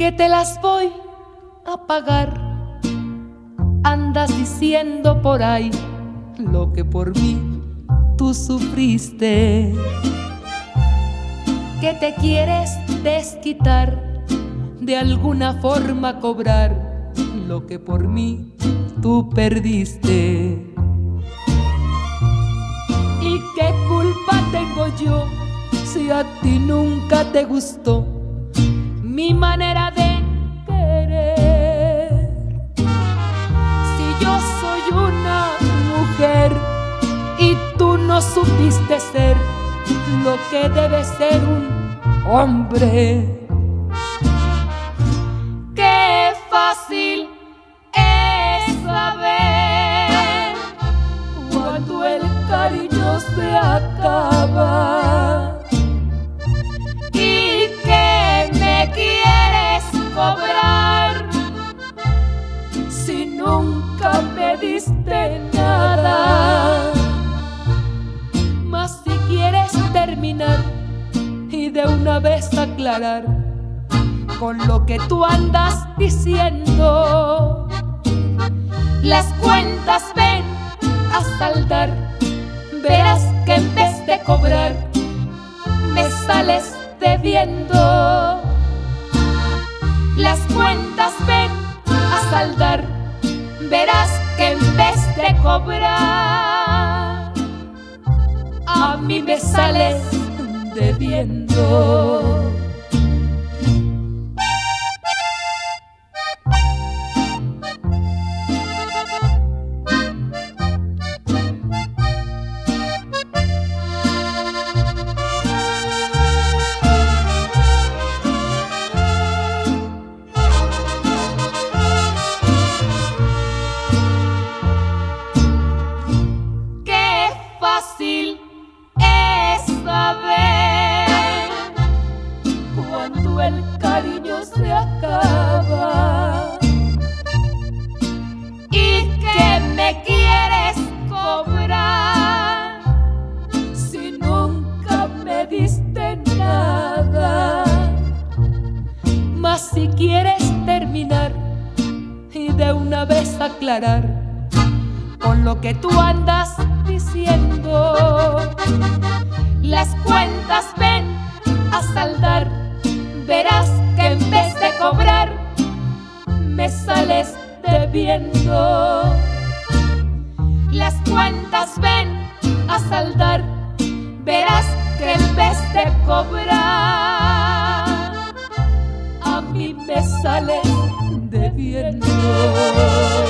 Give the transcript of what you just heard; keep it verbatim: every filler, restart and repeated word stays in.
que te las voy a pagar. Andas diciendo por ahí lo que por mí tú sufriste, que te quieres desquitar, de alguna forma cobrar lo que por mí tú perdiste. ¿Y qué culpa tengo yo si a ti nunca te gustó mi manera de querer? Si yo soy una mujer y tú no supiste ser lo que debe ser un hombre. Qué fácil es saber cuando el cariño se acaba y que me quieres cobrar si nunca me diste nada. Mas si quieres terminar y de una vez aclarar con lo que tú andas diciendo, las cuentas ven a saldar, verás que en vez de cobrar me sales debiendo. Las cuentas ven a saldar, verás que en vez de cobrar a mí me sales debiendo. Fácil es saber cuando el cariño se acaba y que me quieres cobrar si nunca me diste nada. Mas si quieres terminar y de una vez aclarar con lo que tú andas diciendo, las cuentas ven a saldar, verás que en vez de cobrar me sales debiendo. Las cuentas ven a saldar, verás que en vez de cobrar a mí me sales debiendo.